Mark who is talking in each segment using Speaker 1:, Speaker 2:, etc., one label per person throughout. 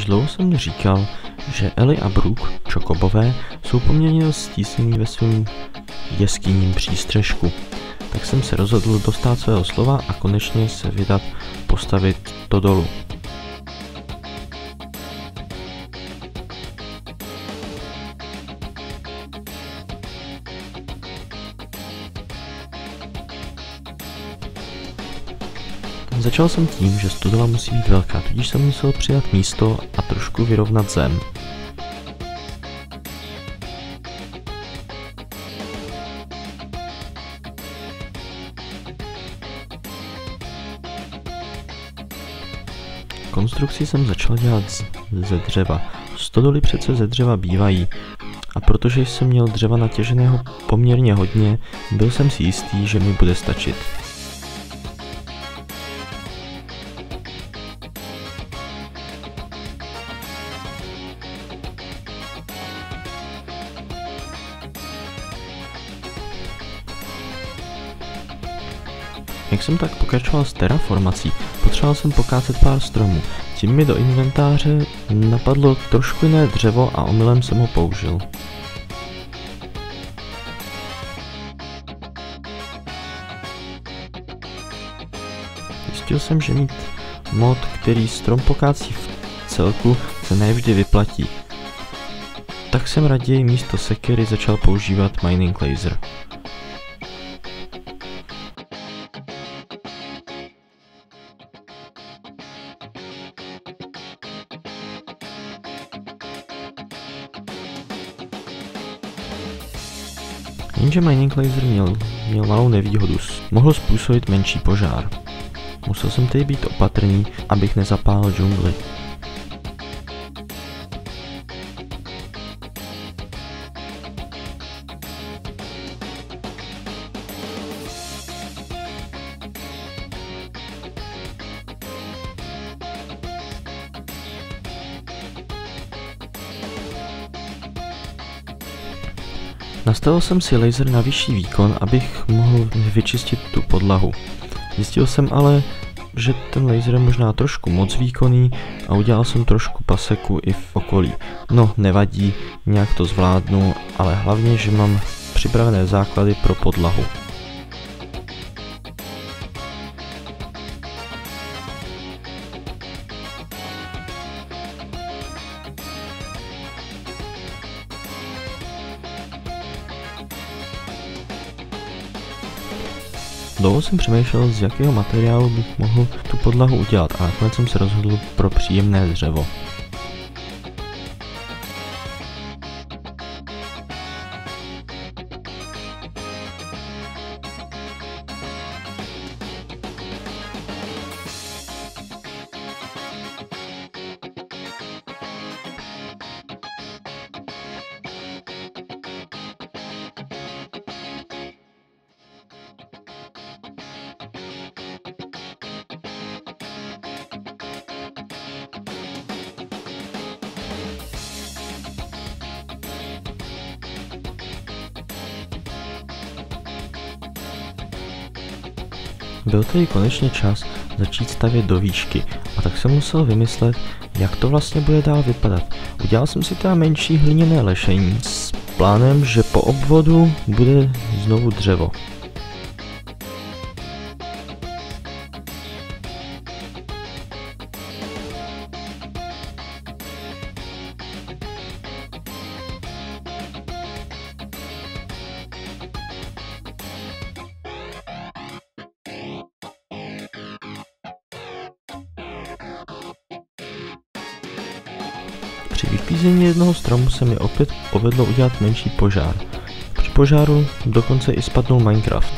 Speaker 1: Už dlouho jsem mi říkal, že Ellie a Brooke, čokobové, jsou poměrně stísnění ve svém jeskyním přístřešku. Tak jsem se rozhodl dostát svého slova a konečně se vydat postavit to dolu. Začal jsem tím, že stodola musí být velká, tudíž jsem musel přidat místo a trošku vyrovnat zem. Konstrukci jsem začal dělat ze dřeva. Stodoly přece ze dřeva bývají. A protože jsem měl dřeva natěženého poměrně hodně, byl jsem si jistý, že mi bude stačit. Jak jsem tak pokračoval s terraformací, potřeboval jsem pokácet pár stromů. Tím mi do inventáře napadlo trošku jiné dřevo a omylem jsem ho použil. Zjistil jsem, že mít mod, který strom pokácí v celku, se nevždy vyplatí. Tak jsem raději místo sekery začal používat mining laser. Jenže mining laser měl malou nevýhodu, mohl způsobit menší požár. Musel jsem tedy být opatrný, abych nezapálil džungli. Nastavil jsem si laser na vyšší výkon, abych mohl vyčistit tu podlahu. Zjistil jsem ale, že ten laser je možná trošku moc výkonný a udělal jsem trošku paseku i v okolí. No, nevadí, nějak to zvládnu, ale hlavně, že mám připravené základy pro podlahu. Dlouho jsem přemýšlel, z jakého materiálu bych mohl tu podlahu udělat a nakonec jsem se rozhodl pro příjemné dřevo. Byl tedy konečně čas začít stavět do výšky a tak jsem musel vymyslet, jak to vlastně bude dál vypadat. Udělal jsem si teda menší hliněné lešení s plánem, že po obvodu bude znovu dřevo. Při vypízení jednoho stromu se mi opět povedlo udělat menší požár. Při požáru dokonce i spadnul Minecraft.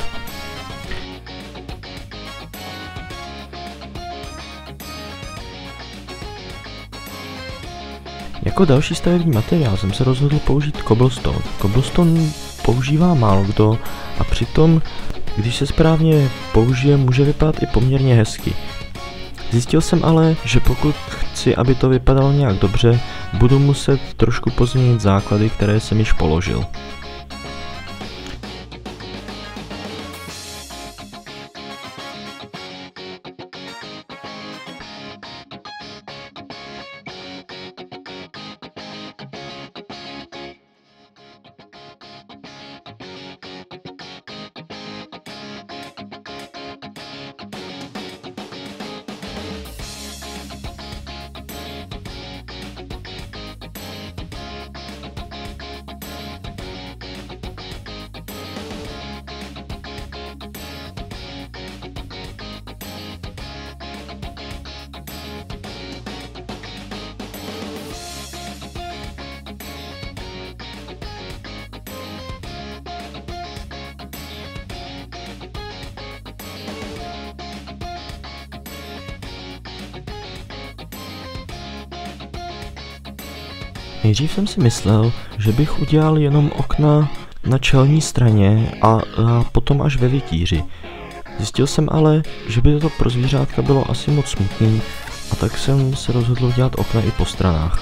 Speaker 1: Jako další stavební materiál jsem se rozhodl použít cobblestone. Cobblestone používá málo kdo a přitom, když se správně použije, může vypadat i poměrně hezky. Zjistil jsem ale, že pokud chci, aby to vypadalo nějak dobře, budu muset trošku pozměnit základy, které jsem již položil. Nejdřív jsem si myslel, že bych udělal jenom okna na čelní straně a potom až ve větíři. Zjistil jsem ale, že by to pro zvířátka bylo asi moc smutný, a tak jsem se rozhodl udělat okna i po stranách.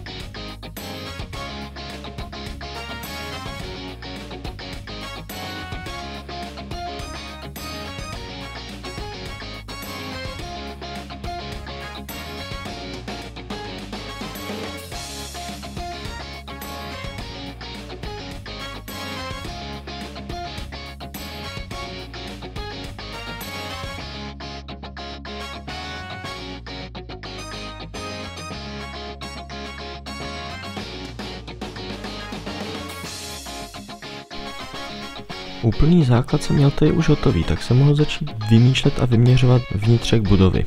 Speaker 1: Úplný základ jsem měl tady už hotový, tak jsem mohl začít vymýšlet a vyměřovat vnitřek budovy.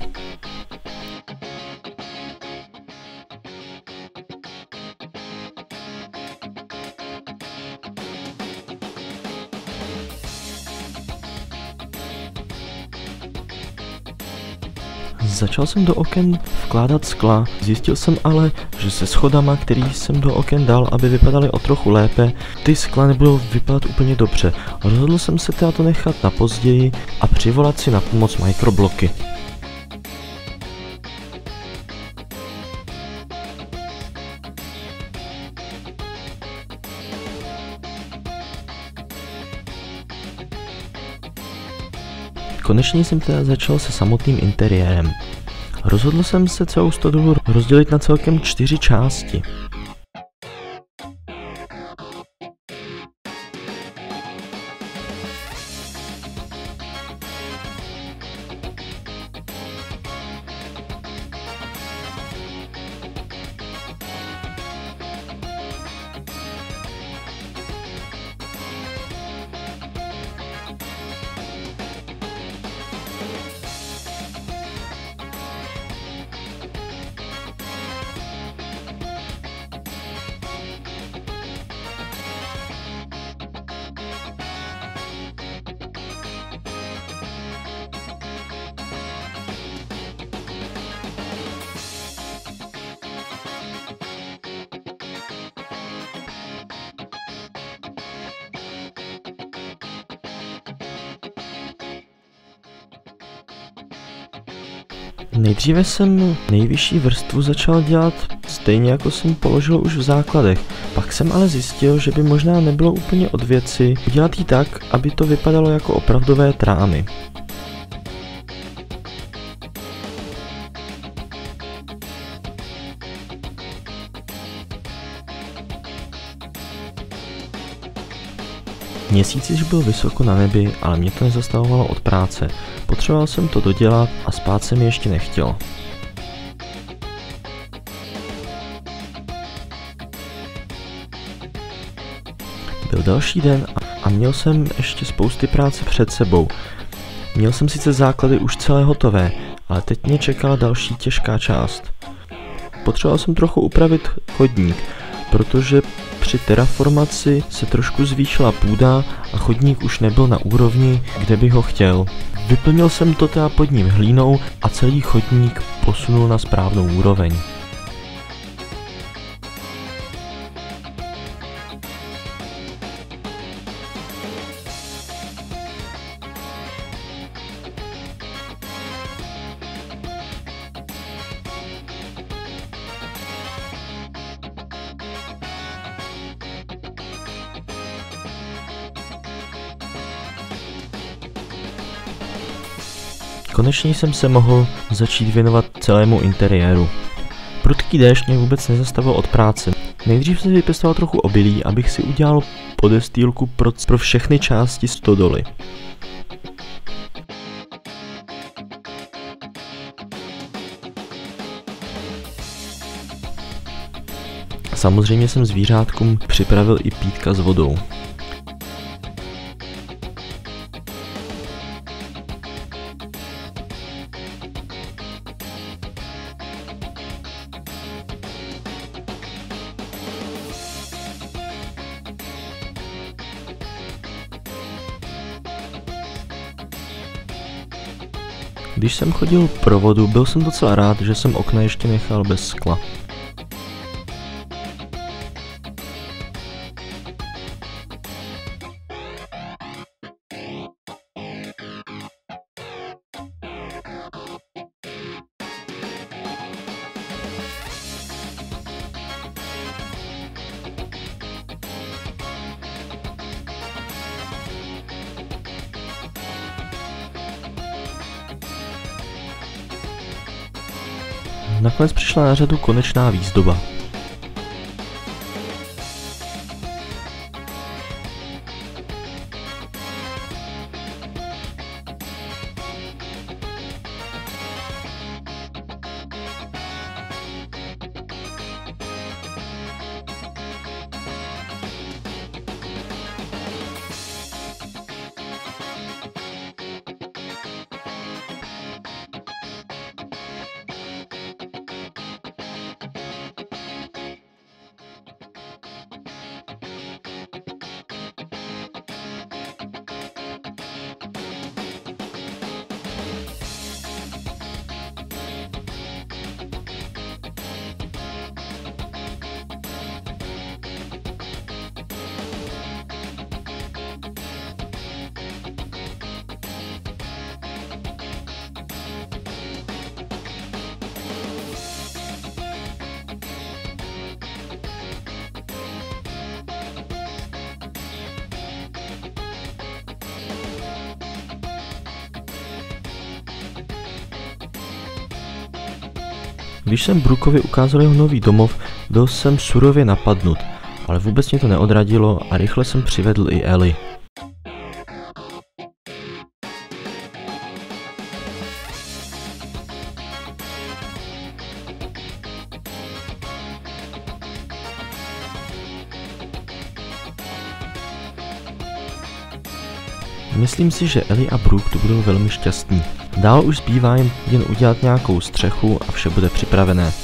Speaker 1: Začal jsem do oken vkládat skla, zjistil jsem ale, že se schodama, který jsem do oken dal, aby vypadaly o trochu lépe, ty skla nebudou vypadat úplně dobře. Rozhodl jsem se teda to nechat na později a přivolat si na pomoc mikrobloky. Konečně jsem teda začal se samotným interiérem. Rozhodl jsem se celou stodolu rozdělit na celkem 4 části. Nejdříve jsem nejvyšší vrstvu začal dělat stejně jako jsem položil už v základech, pak jsem ale zjistil, že by možná nebylo úplně od věci udělat ji tak, aby to vypadalo jako opravdové trámy. Měsíc již byl vysoko na nebi, ale mě to nezastavovalo od práce. Potřeboval jsem to dodělat a spát se mi ještě nechtělo. Byl další den a měl jsem ještě spousty práce před sebou. Měl jsem sice základy už celé hotové, ale teď mě čekala další těžká část. Potřeboval jsem trochu upravit chodník, protože při terraformaci se trošku zvýšila půda a chodník už nebyl na úrovni, kde bych ho chtěl. Vyplnil jsem to teda pod ním hlínou a celý chodník posunul na správnou úroveň. Konečně jsem se mohl začít věnovat celému interiéru. Prudký déšť mě vůbec nezastavil od práce. Nejdřív jsem vypěstoval trochu obilí, abych si udělal podestýlku pro všechny části stodoly. Samozřejmě jsem zvířátkům připravil i pítka s vodou. Když jsem chodil pro vodu, byl jsem docela rád, že jsem okna ještě nechal bez skla. nakonec přišla na řadu konečná výzdoba. Když jsem Brookovi ukázal jeho nový domov, byl jsem surově napadnut, ale vůbec mě to neodradilo a rychle jsem přivedl i Ellie. Myslím si, že Ellie a Brooke tu budou velmi šťastní. Dál už zbývá jen udělat nějakou střechu a vše bude připravené.